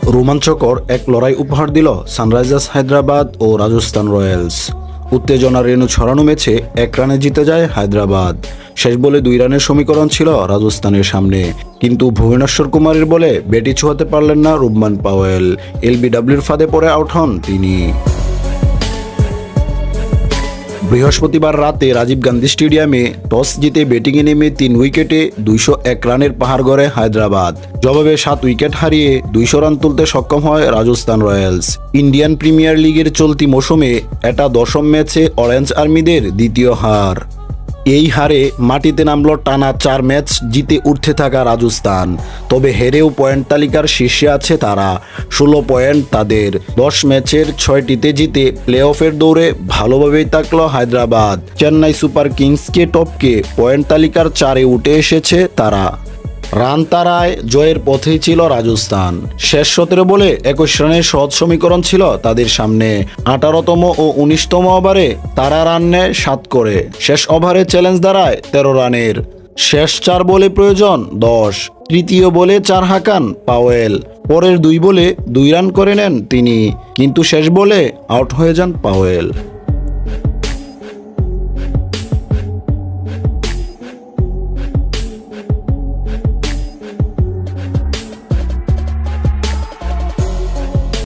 রোমাঞ্চকর এক লড়াই উপহার দিল সানরাইজার্স হায়দ্রাবাদ ও রাজস্থান রয়্যালস। উত্তেজনার রেণু ছড়ানো ম্যাচে 1 রানে জিতে যায় হায়দ্রাবাদ। শেষ বলে 2 রানের সমীকরণ ছিল রাজস্থানের সামনে, কিন্তু ভুবনেশ্বর কুমারের বলে ব্যাটই ছোঁয়াতে পারলেন না রুবমান পাওয়েল। এলবিডব্লিউর ফাঁদে পড়ে আউট হন তিনি। বৃহস্পতিবার রাতে রাজীব গান্ধী স্টেডিয়ামে টস জিতে ব্যাটিংয়ে নেমে 3 উইকেটে 201 রানের পাহাড় গড়ে হায়দ্রাবাদ। জবাবে 7 উইকেট হারিয়ে 200 রান তুলতে সক্ষম হয় রাজস্থান রয়্যালস। ইন্ডিয়ান প্রিমিয়ার লিগের চলতি মৌসুমে এটা 10ম ম্যাচে অরেঞ্জ আর্মিদের দ্বিতীয় হার। এই হারে মাটিতে নামল টানা 4 ম্যাচ জিতে উঠতে থাকা রাজস্থান। তবে হেরেও পয়েন্ট তালিকার শীর্ষে আছে তারা। 16 পয়েন্ট তাদের। 10 ম্যাচের 6টিতে জিতে প্লে অফের দৌড়ে ভালোভাবেই থাকল হায়দ্রাবাদ। চেন্নাই সুপার কিংসকে টপকে পয়েন্ট তালিকার 4-এ উঠে এসেছে তারা। রান তারায় জয়ের পথেই ছিল রাজস্থান। শেষ 17 বলে 21 রানের সহজ সমীকরণ ছিল তাদের সামনে। 18তম ও 19তম ওভারে তারা রান নেয় 7 করে। শেষ ওভারে চ্যালেঞ্জ দাঁড়ায় 13 রানের। শেষ 4 বলে প্রয়োজন 10। তৃতীয় বলে 4 হাঁকান পাওয়েল। পরের 2 বলে 2 রান করে নেন তিনি, কিন্তু শেষ বলে আউট হয়ে যান পাওয়েল।